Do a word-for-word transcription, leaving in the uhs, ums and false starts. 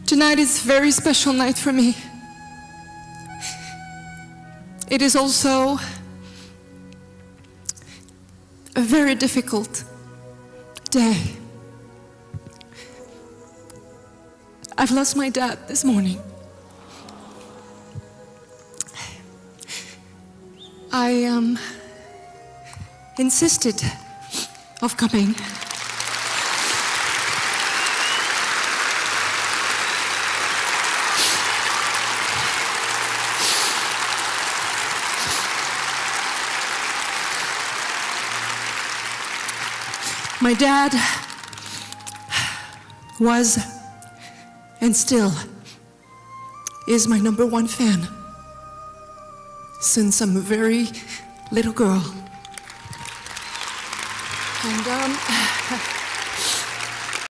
Tonight is a very special night for me. It is also a very difficult day. I've lost my dad this morning. I um, insisted of coming. My dad was and still is my number one fan since I'm a very little girl. And um,